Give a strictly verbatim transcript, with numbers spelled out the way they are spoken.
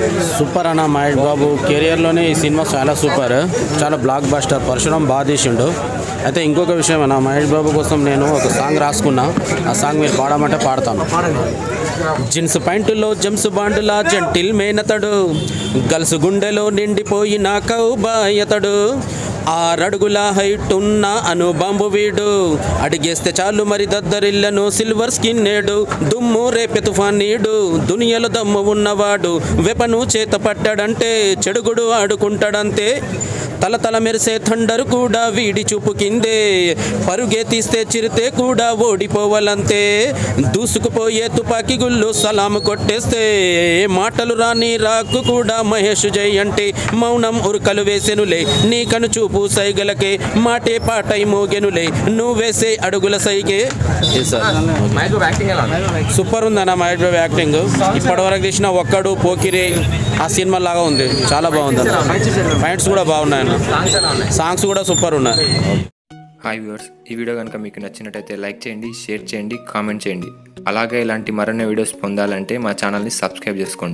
Super అన్న మహేష్ బాబు కెరియర్లోనే ఈ cinema చాలా సూపర్, చాలా బ్లాక్ బస్టర్. పరశురామ్ బాగా తీసిండు. అయితే ఇంకొక విషయం అన్న, మహేష్ బాబు కోసం నేను ఒక సాంగ్ రాసుకున్నా. ఆ సాంగ్ మీరు పాడమంటే పాడతాను. జీన్స్ ప్యాంటులో జమ్స్ బాండులా జంటిల్ మేనతడు, గల్స్ గుండెలో నిండిపోయిన కౌబాయ్ అతడు, ఆరడుగుల హైట్ ఉన్న అను బాంబు వీడు, అడిగేస్తే చాలు మరి దద్దరిల్లను సిల్వర్ స్కిన్ నేడు, దుమ్ము రేపె తుఫాన్ నీడు, దునియలో దమ్ము ఉన్నవాడు, వెపను చేత పట్టాడంటే చెడుగుడు ఆడుకుంటాడంతే, తల తల మెరిసే థండర్ కూడా వీడి చూపు కిందే, పరుగే తీస్తే చిరితే కూడా ఓడిపోవాలంతే, దూసుకుపోయే తుపాకీ గుళ్ళు సలాము కొట్టేస్తే, మాటలు రాని రాకు కూడా మహేష్ జై అంటే మౌనం ఉరుకలు వేసెనులే, నీ కను చూపు సైగలకే మాటే పాటై మోగెనులే, నువ్వు వేసే అడుగుల సైగే. సూపర్ ఉందన్న మహేష్ బాబు యాక్టింగ్. ఇప్పటివరకు తీసిన ఒక్కడు పోకిరి ఆ సినిమా లాగా ఉంది, చాలా బాగుంది అన్న. ఫైట్స్ కూడా బాగున్నాయి, సాంగ్స్ కూడా సూపర్ ఉన్నాయి. హాయ్ వ్యూవర్స్, ఈ వీడియో కనుక మీకు నచ్చినట్టయితే లైక్ చేయండి, షేర్ చేయండి, కామెంట్ చేయండి. అలాగే ఇలాంటి మరిన్ని వీడియోస్ పొందాలంటే మా ఛానల్ని సబ్స్క్రైబ్ చేసుకోండి.